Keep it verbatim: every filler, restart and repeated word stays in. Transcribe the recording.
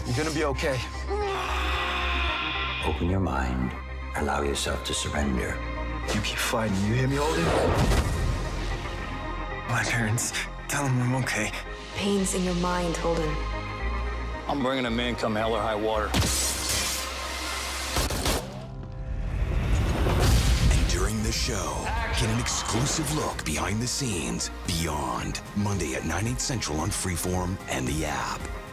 You're gonna be okay. Open your mind. Allow yourself to surrender. You keep fighting. You hear me, Holden? My parents. Tell them I'm okay. Pain's in your mind, Holden. I'm bringing him in come hell or high water. And during the show, get an exclusive look behind the scenes, Beyond, Monday at nine, eight central on Freeform and the app.